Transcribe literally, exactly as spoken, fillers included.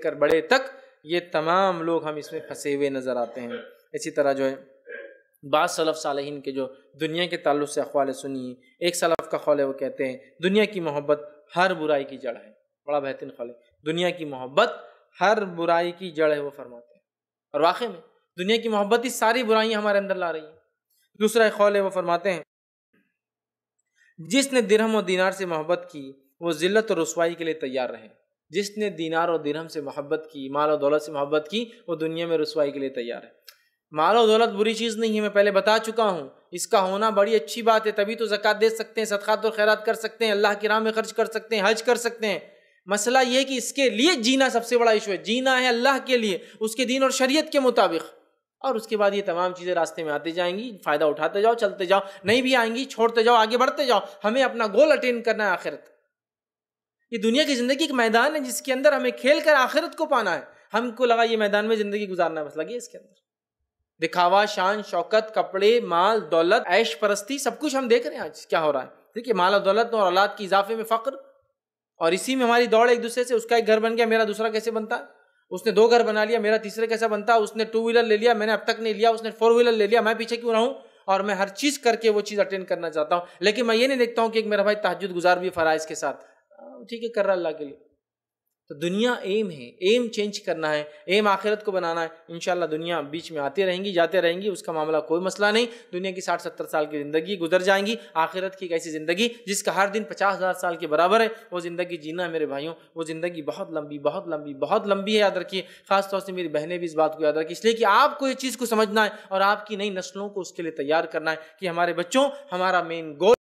کر بڑے تک یہ تمام لوگ ہم اس میں پھنسے ہوئے نظر آتے ہیں۔ اسی طرح جو ہے بعض سلف صالحین کے جو دنیا کے تعلق سے اقوال سنی، ایک سلف کا قول ہے، وہ کہتے ہیں دنیا کی محبت ہر برائی کی جڑ ہے۔ بڑا بہترین قول ہے، دنیا کی محبت ہر برائی کی جڑ ہے، وہ فرماتے ہیں، اور واقعی میں دنیا کی محبت ہی ساری برائیاں ہمارے اندر لا رہی ہیں۔ دوسرا ایک قول ہے، وہ فرماتے ہیں جس نے درہم و دینار سے محبت کی وہ ذلت اور رسوائی کے لیے تیار رہے۔ جس نے دینار اور درہم سے محبت کی، مال و دولت سے محبت کی، وہ دنیا میں رسوائی کے لیے تیار ہے۔ مال و دولت بری چیز نہیں ہے، میں پہلے بتا چکا ہوں، اس کا ہونا بڑی اچھی بات ہے، تبھی تو زکوٰۃ دے سکتے ہیں، صدقات اور خیرات کر سکتے ہیں، اللہ کی راہ میں خرچ کر سکتے ہیں، حج کر سکتے ہیں۔ مسئلہ یہ ہے کہ اس کے لیے جینا سب سے بڑا ایشو ہے، جینا ہے اللہ کے لیے، اس کے دین اور شریعت کے مطابق، اور اس کے بعد یہ تمام چیزیں راستے میں آتی جائیں گی، فائدہ اٹھاتے جاؤ، چلتے جاؤ، نہیں بھی آئیں گی چھوڑتے جاؤ، آگے بڑھتے جاؤ۔ ہمیں اپنا گول اٹین کرنا ہے آخرت۔ یہ دنیا کی زندگی ایک میدان ہے جس کے اندر ہمیں کھیل کر آخرت کو پانا ہے۔ ہم کو لگا یہ میدان میں زندگی گزارنا ہے، بس لگی اس کے اندر دکھاوا، شان، شوکت، کپڑے، مال، دولت، عیش پرستی، سب کچھ ہم دیکھ رہے ہیں آج کیا ہو رہا ہے۔ دیکھیے مال و دولت اور اولاد کی اضافے میں فقر، اور اسی میں ہماری دوڑ ایک دوسرے سے، اس کا ایک گھر بن گیا، میرا دوسرا کیسے بنتا ہے، اس نے دو گھر بنا لیا، میرا تیسرے کیسا بنتا، اس نے ٹو ویلر لے لیا، میں نے اب تک نہیں لیا، اس نے فور ویلر لے لیا، میں پیچھے کیوں رہوں، اور میں ہر چیز کر کے وہ چیز اٹینڈ کرنا چاہتا ہوں، لیکن میں یہ نہیں دیکھتا ہوں کہ ایک میرا بھائی تہجد گزار بھی فرائض کے ساتھ، ٹھیک ہے کر رہا اللہ کے لیے۔ تو دنیا ایم ہے، ایم چینج کرنا ہے، ایم آخرت کو بنانا ہے۔ انشاءاللہ دنیا بیچ میں آتی رہیں گی، جاتے رہیں گی، اس کا معاملہ کوئی مسئلہ نہیں۔ دنیا کی ساٹھ ستر سال کی زندگی گزر جائیں گی، آخرت کی ایک ایسی زندگی جس کا ہر دن پچاس ہزار سال کے برابر ہے، وہ زندگی جینا ہے میرے بھائیوں۔ وہ زندگی بہت لمبی بہت لمبی بہت لمبی ہے، یاد رکھیے۔ خاص طور سے میری بہنیں بھی اس بات کو یاد رکھیں، اس لیے کہ آپ کو یہ چیز کو سمجھنا ہے اور آپ کی نئی نسلوں کو اس کے لیے تیار کرنا ہے کہ ہمارے بچوں، ہمارا مین گول